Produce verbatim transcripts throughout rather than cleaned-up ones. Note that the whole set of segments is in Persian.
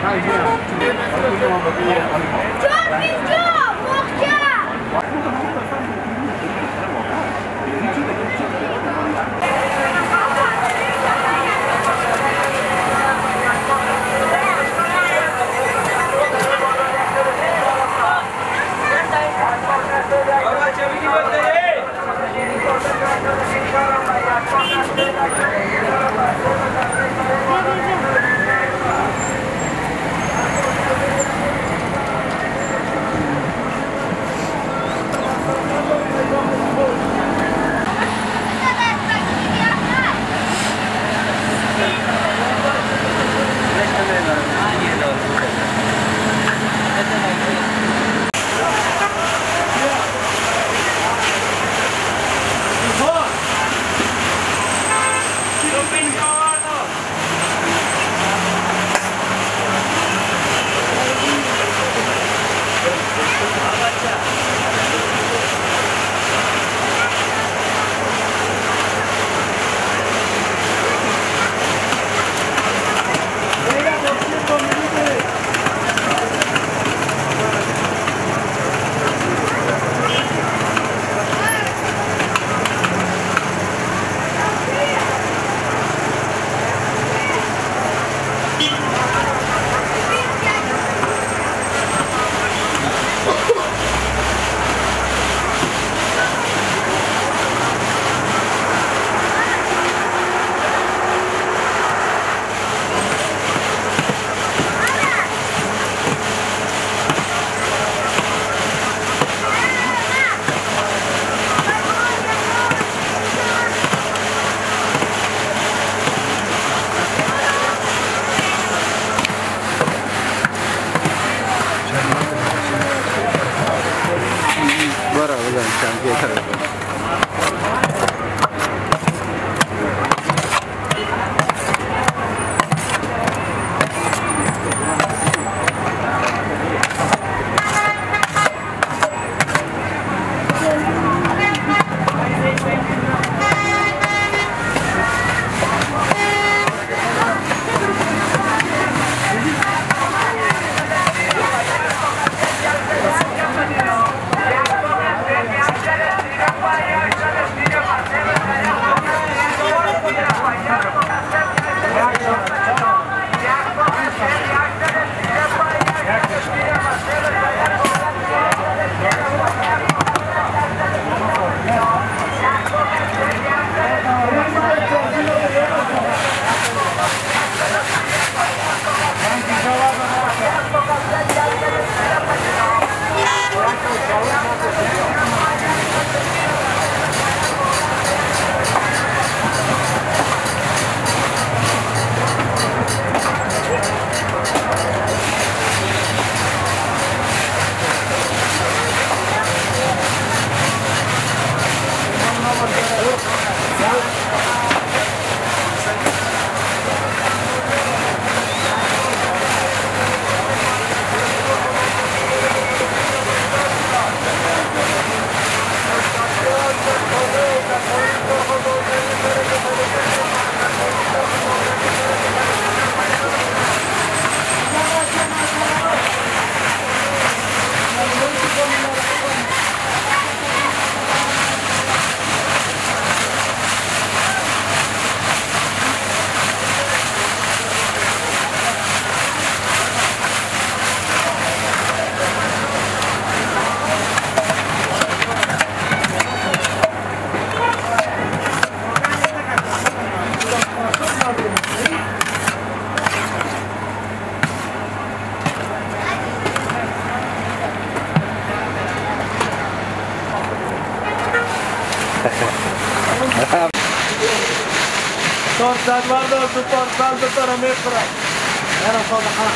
صد بردار تو پارسال تو رو میخورم برم خواهد خواهد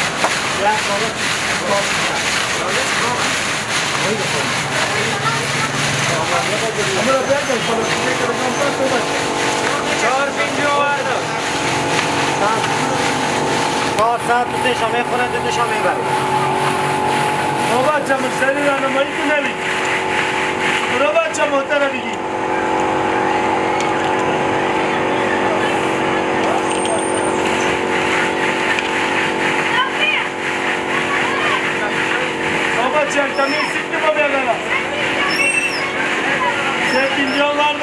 یک خواهد چهار پینجو وردار چهار ساعت تو تشا میخورن تو تشا میبرم او بچه مشتری رانمایی که نبید برو بچه محترم بگی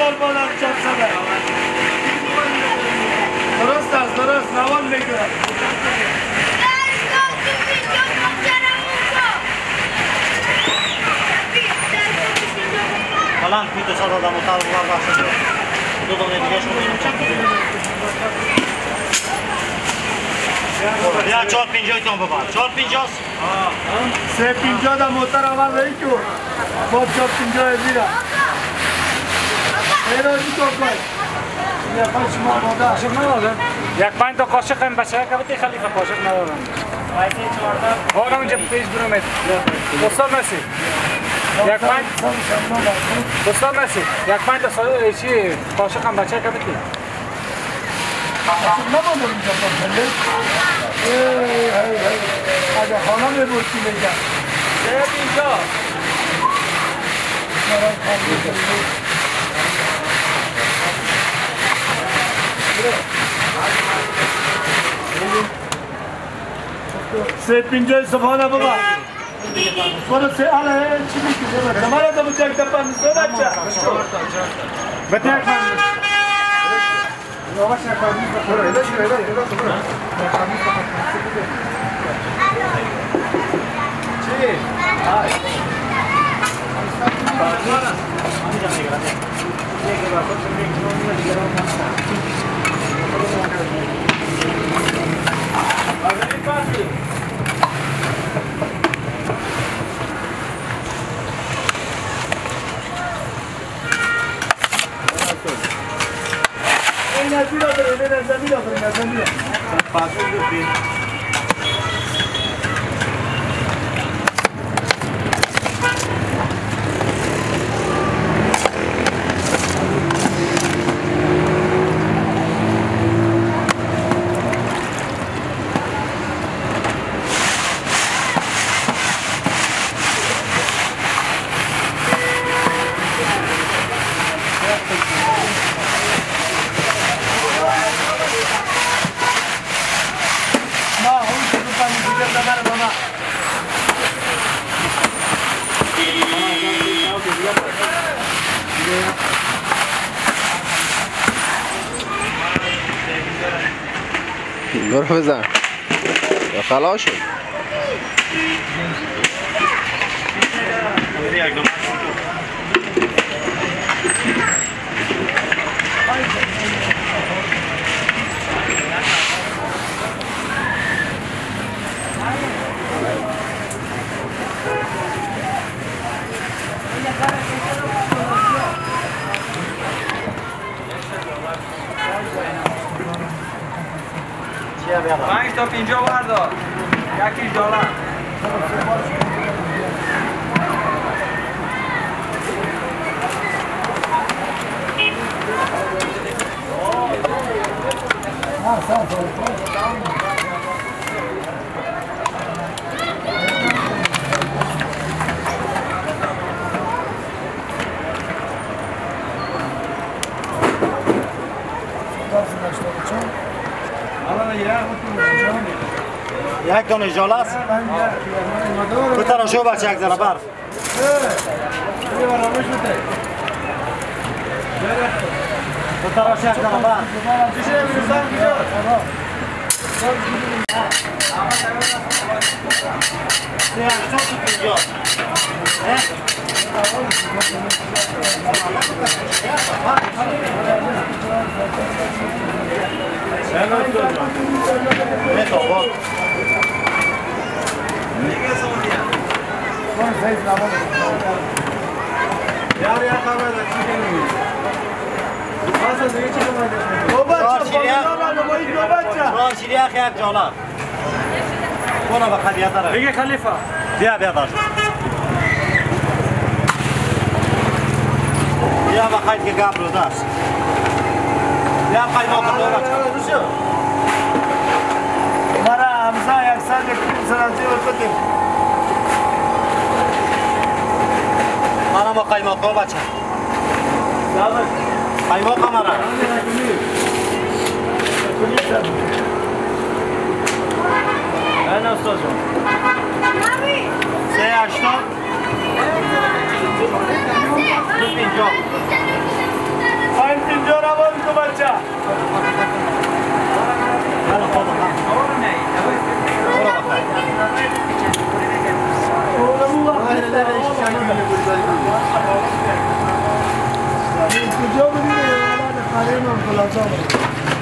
بار بادم چند سبه درست است درست نوان میگیرم Falan kötü sada da mutallar başladı. Dudum ne diye şunu çaktı. Ya çort pinjoy ton baba. Çort pinjos. سه پینجا دا موتر آواز رہی کیوں بہت چوب پینجا ہے زیرا ایرو جی تو کوئی یا پنچ ما بادا قاشق ندارم یک پنج تا قاشق هم بشه که بتی خلیفه قاشق ندارم بارم اینجا پیش برومید دوستان مرسی یک پنج دوستان مرسی یک پنج تا ساله چی قاشق هم بچه که بتی قاشق نبودم اینجا پنجا ای ای ای اگه خانه میبودی میگم سه پینجا سه پینجای سبحانه بابا برو سه آله چی میکنه زمانه تو بچه که پنج سو بچه بته یک پنج یواش یک پنج برو ایده شو ایده ایده شو برو چی؟ های این از بیرا داره این از بیرا داره این از بیرا پاسو ببین برو بزن یا خلاص شد پنج تا پینجا بردار یکی دلار یک دانه جاله است تو تراشو بچه یک ذره برف تو تراشو یک ذره برف سه هشتاد تو پینجا نه تا بود یار یا خبر چی کنی واسه دیگه چی کنی او بچه بالا نمایی دو بچه چهار شیری اخی یک جاله کنه به خدیت داره بگه خلیفه بیا بیا داشت بیا به خیلی که گم رو دست بیا خیلی ما کنه بچه مرا همسا یک سال یک سرانسی رو کتیم مرا ما قیماق رو بچه قیماق مرا این استاد جان سه هشتاد دو پینجا روان تو بچه کجا بودی؟ خریم هم خلاصا بود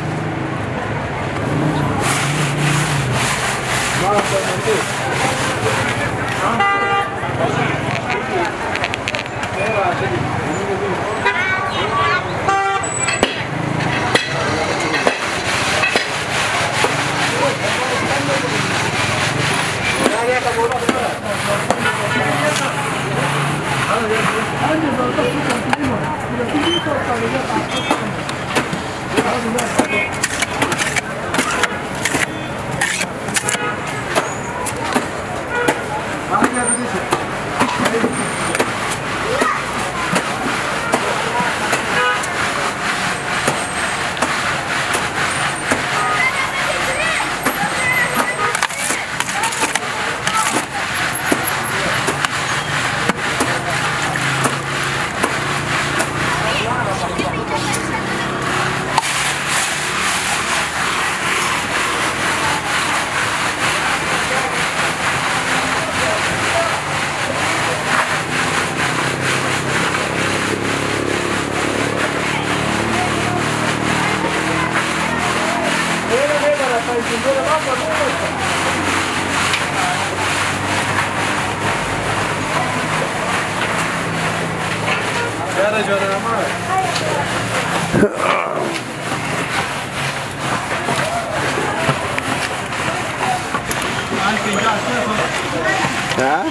ها؟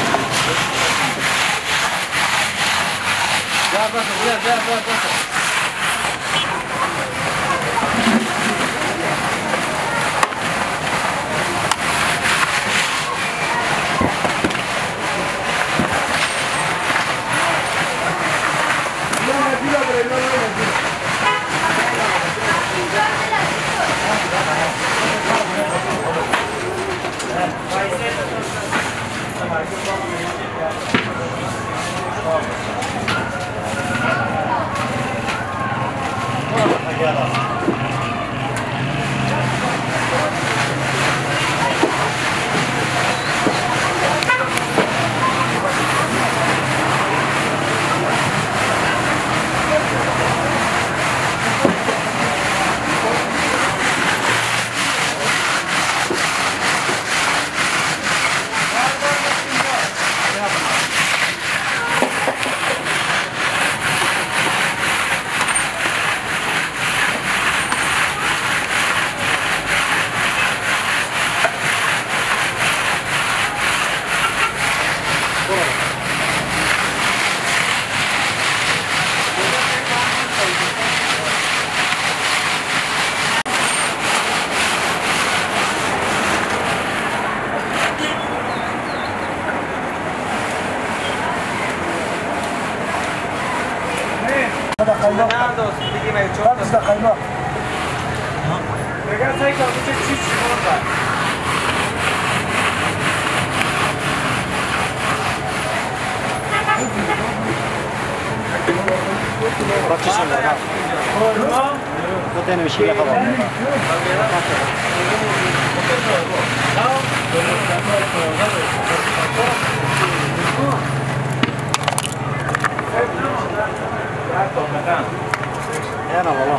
يلا والله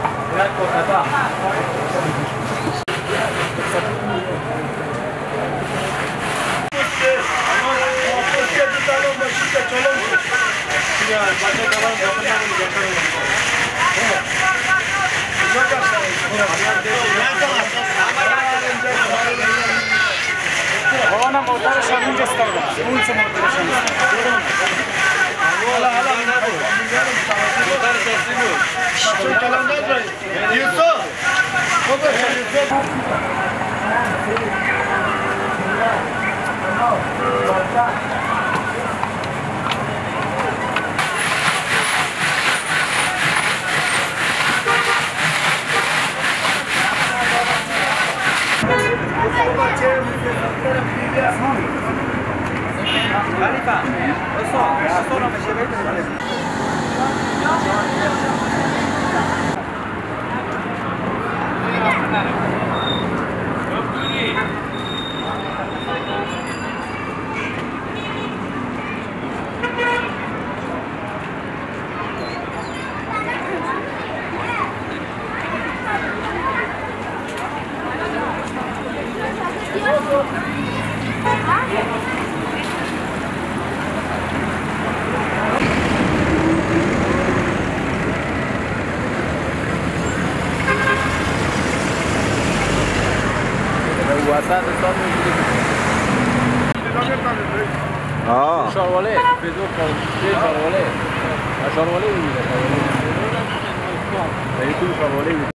Ona motoră اینجا استفاده. اون چه موتورش حالا حالا نبود. موتور تسلیم بود. چون کلام نداری. یوسف. خب یوسف. Khalifa, eso, eso no me llevé. اه شارواله في دو شارواله شارواله شارواله